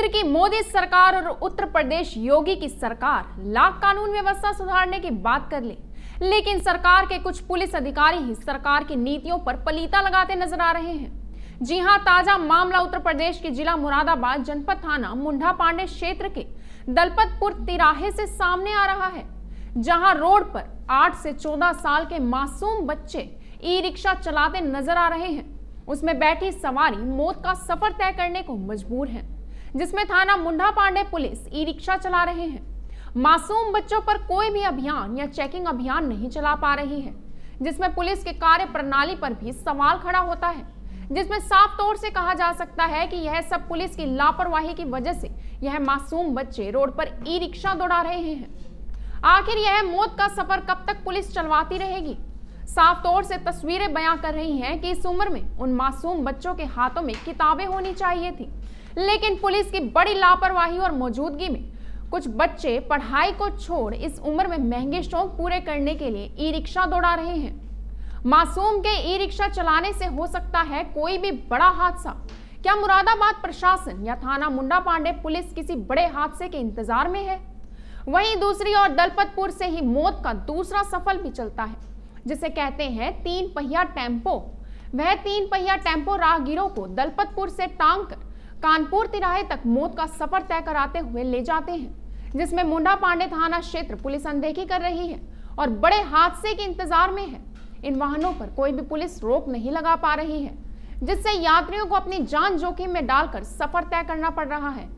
की मोदी सरकार और उत्तर प्रदेश योगी की सरकार लाख कानून व्यवस्था सुधारने की बात कर ले, लेकिन सरकार के कुछ पुलिस अधिकारी ही सरकार की नीतियों पर पलीता लगाते नजर आ रहे हैं। जी हां, ताजा मामला उत्तर प्रदेश के जिला मुरादाबाद जनपद थाना मुंडा पांडे क्षेत्र के दलपतपुर तिराहे से सामने आ रहा है, जहां रोड पर 8 से 14 साल के मासूम बच्चे ई रिक्शा चलाते नजर आ रहे हैं। उसमें बैठी सवारी मौत का सफर तय करने को मजबूर है, जिसमें थाना Mundha Pande police e rickshaw चला रहे हैं। मासूम बच्चों पर कोई भी अभियान या चेकिंग अभियान नहीं चला पा रही है, जिसमें पुलिस के कार्य प्रणाली पर भी सवाल खड़ा होता है, जिसमें साफ तौर से कहा जा सकता है कि यह सब पुलिस की लापरवाही की वजह से यह मासूम बच्चे रोड पर ई रिक्शा दौड़ा रहे हैं। आखिर यह मौत का सफर कब तक पुलिस चलवाती रहेगी? साफ तौर से तस्वीरें बयां कर रही हैं कि इस उम्र में उन मासूम बच्चों के हाथों में किताबें होनी चाहिए थी, लेकिन पुलिस की बड़ी लापरवाही और मौजूदगी में कुछ बच्चे पढ़ाई को छोड़ इस उम्र में महंगे शौक पूरे करने के लिए ई रिक्शा दौड़ा रहे हैं। मासूम के ई रिक्शा चलाने से हो सकता है कोई भी बड़ा हादसा। क्या मुरादाबाद प्रशासन या थाना मुंडा पांडे पुलिस किसी बड़े हादसे के इंतजार में है? वहीं दूसरी ओर दलपतपुर से ही मौत का दूसरा सफर भी चलता है, जिसे कहते हैं 3 पहिया टेम्पो। वह 3 पहिया टेम्पो राहगीरों को दलपतपुर से टांग कर कानपुर तिराहे तक मौत का सफर तय कराते हुए ले जाते हैं, जिसमें मुंडा पांडे थाना क्षेत्र पुलिस अनदेखी कर रही है और बड़े हादसे के इंतजार में है। इन वाहनों पर कोई भी पुलिस रोक नहीं लगा पा रही है, जिससे यात्रियों को अपनी जान जोखिम में डालकर सफर तय करना पड़ रहा है।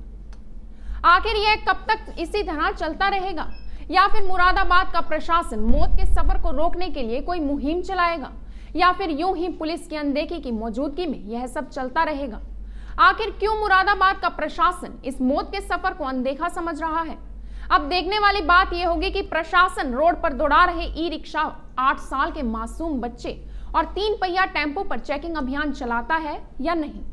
आखिर यह कब तक इसी तरह चलता रहेगा, या फिर मुरादाबाद का प्रशासन मौत के सफर को रोकने के लिए कोई मुहिम चलाएगा, या फिर यूं ही पुलिस की अनदेखी की मौजूदगी में यह सब चलता रहेगा? आखिर क्यों मुरादाबाद का प्रशासन इस मौत के सफर को अनदेखा समझ रहा है? अब देखने वाली बात यह होगी कि प्रशासन रोड पर दौड़ा रहे ई रिक्शा, 8 साल के मासूम बच्चे और 3 पहिया टेम्पो पर चेकिंग अभियान चलाता है या नहीं।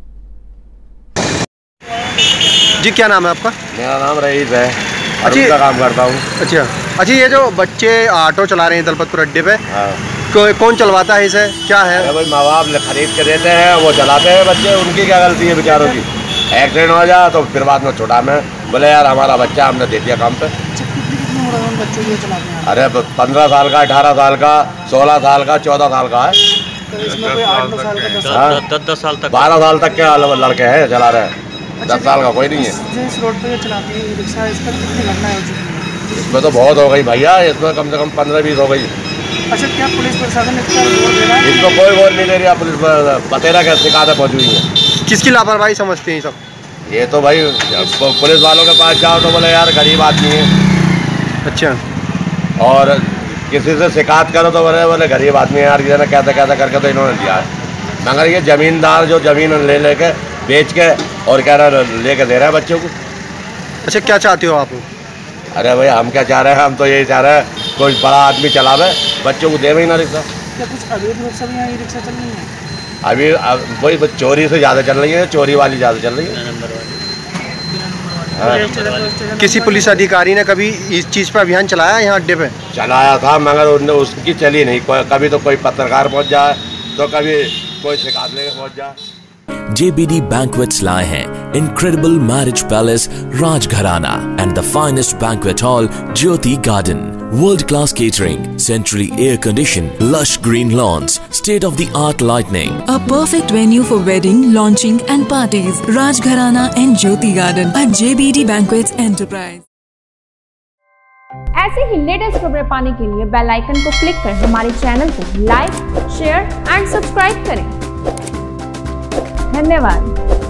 जी, क्या नाम है आपका? मेरा नाम रईस है, अच्छा का काम करता हूँ। अच्छा, ये जो बच्चे ऑटो चला रहे हैं दलपतपुर अड्डे पे, कौन चलवाता है इसे? क्या है? भाई माँ बाप खरीद के देते हैं, वो चलाते हैं बच्चे। उनकी क्या गलती है बेचारों की? एक्सीडेंट हो जाए तो फिर बाद में छोटा में बोले यार हमारा बच्चा हमने दे दिया काम पे। बच्चों ये चलाते हैं? अरे 15 साल का, 18 साल का, 16 साल का, 14 साल का है। तो इसमें कोई 8-9 साल का, 10 साल तक, 12 साल तक के लड़के हैं चला रहे हैं। 10 साल का कोई नहीं है। इस रोड पे चलाते हैं रिक्शा, इस पर कितनी घटनाएं हो चुकी हैं? इसमें तो बहुत हो गई भैया, इसमें कम से कम 15-20 हो गई। अच्छा, क्या पुलिस प्रशासन इसका जोर दे रहा है? इसको कोई गौर नहीं दे रही है पुलिस पर। बतेरा क्या शिकायतें पहुँच हुई है। किसकी लापरवाही समझते हैं सब? ये तो भाई पुलिस वालों के पास जाओ तो बोले यार गरीब आदमी है। अच्छा, और किसी से शिकायत करो तो बोले गरीब आदमी है यार, ये कैसे कैसे करके तो इन्होंने दिया है। मगर ये जमींदार जो जमीन ले लेके बेच के और क्या लेके दे रहे हैं बच्चों को। अच्छा, क्या चाहते हो आप? अरे भाई हम क्या चाह रहे हैं? हम तो यही चाह रहे हैं कोई बड़ा आदमी चलावे, बच्चों को देवे ही ना रिक्शा। क्या कुछ अवैध रूप से भी यहाँ रिक्शा चल रही है? अभी वही चोरी से ज़्यादा चल रही है, चोरी वाली ज़्यादा चल रही है। किसी पुलिस अधिकारी ने कभी इस चीज़ पर अभियान चलाया यहाँ अड्डे पे? चलाया था, मगर उनने उसकी चली नहीं। कभी तो कोई पत्रकार पहुँच जाए, तो कभी कोई शिकायत लेकर पहुँच जाए। JBD Banquets लाए हैं Incredible Marriage Palace Rajgharana and the finest banquet hall Jyoti Garden. World-class catering, centrally air-conditioned, lush green lawns, state-of-the-art lighting. A perfect venue for wedding, launching and parties. Rajgharana and Jyoti Garden at JBD Banquets Enterprise. ऐसे ही latest खबरें पाने के लिए bell icon को click कर हमारे channel को like, share and subscribe करें। धन्यवाद।